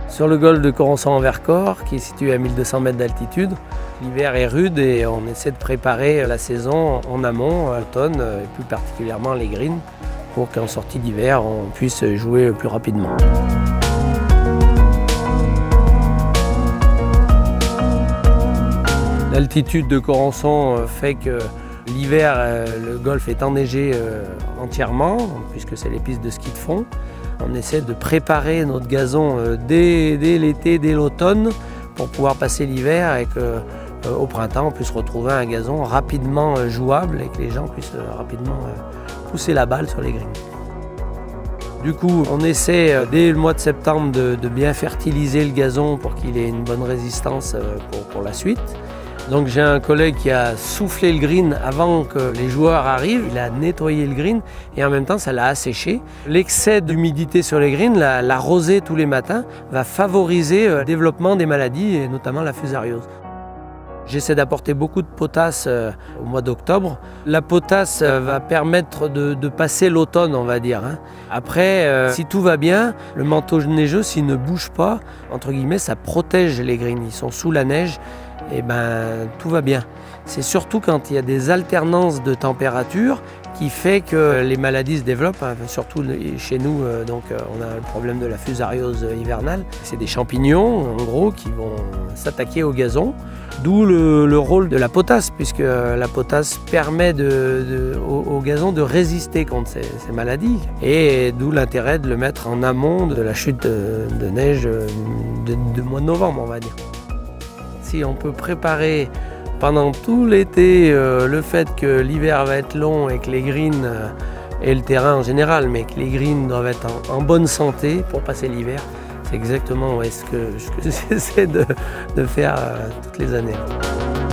Sur le golfe de Corançon-en-Vercors, qui est situé à 1200 mètres d'altitude, l'hiver est rude et on essaie de préparer la saison en amont, à l'automne, et plus particulièrement les greens, pour qu'en sortie d'hiver, on puisse jouer plus rapidement. L'altitude de Corançon fait que l'hiver, le golfe est enneigé entièrement, puisque c'est les pistes de ski de fond. On essaie de préparer notre gazon dès l'été, dès l'automne, pour pouvoir passer l'hiver et qu'au printemps, on puisse retrouver un gazon rapidement jouable et que les gens puissent rapidement pousser la balle sur les greens. Du coup, on essaie dès le mois de septembre de bien fertiliser le gazon pour qu'il ait une bonne résistance pour la suite. Donc j'ai un collègue qui a soufflé le green avant que les joueurs arrivent, il a nettoyé le green et en même temps ça l'a asséché. L'excès d'humidité sur les greens, la rosée tous les matins, va favoriser le développement des maladies et notamment la fusariose. J'essaie d'apporter beaucoup de potasse au mois d'octobre. La potasse va permettre de passer l'automne, on va dire. Après, si tout va bien, le manteau neigeux, s'il ne bouge pas, entre guillemets, ça protège les greens. Ils sont sous la neige, et ben tout va bien. C'est surtout quand il y a des alternances de température qui fait que les maladies se développent, surtout chez nous, on a le problème de la fusariose hivernale. C'est des champignons, en gros, qui vont s'attaquer au gazon, d'où le rôle de la potasse, puisque la potasse permet au gazon de résister contre ces maladies, et d'où l'intérêt de le mettre en amont de la chute de neige de mois de novembre, on va dire. Si on peut préparer pendant tout l'été le fait que l'hiver va être long et que les greens et le terrain en général, mais que les greens doivent être en bonne santé pour passer l'hiver, c'est exactement ce que j'essaie de faire toutes les années.